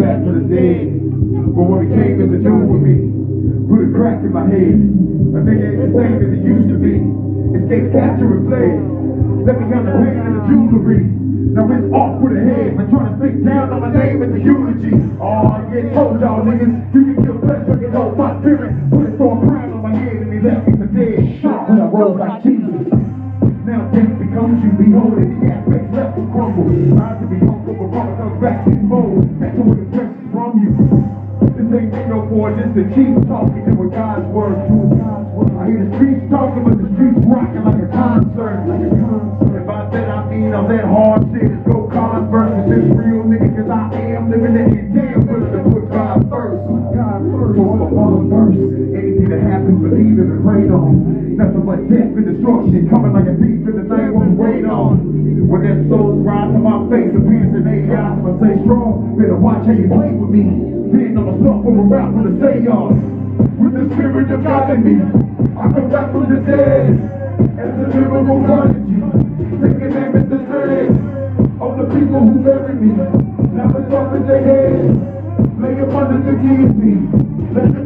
back for the dead. But what it came is to do with me. Put a crack in my head. A nigga ain't the same as it used to be. Escape, capture, and play. Let me have the pain and the jewelry. Now it's off with a head. Been trying to speak down on my name in the eulogy. Oh, I get told y'all niggas, you can kill flesh, but you hold my spirit. Put it for a crown on my head and he left me for dead. Shot when I rose like Jesus. Now death becomes you, beholding the aspects left will crumble. Eyes to be humble, but mama comes back in mold. That's what it presses from you. This ain't me no more, just the chief talking to what God's word. I hear the streets talking, but the streets rocking like a concert. If I said I mean all that hard shit, it's go Converse with this real nigga, cause I am living it and damn willing to put God first. So I'm a one verse. Anything that happens, believe in and pray on. Nothing but death and destruction coming like a thief in the night when we wait on. When that soul rise to my face, appears in their eyes, I say strong. Better watch how you play with me. Being on the stuff from around with the say y'all. With the spirit of God in me, I come back from the dead. As a liberal prodigy, taking aim at the thread of the people who buried me. Now it's up in their head. Lay them under the guillotine. Let the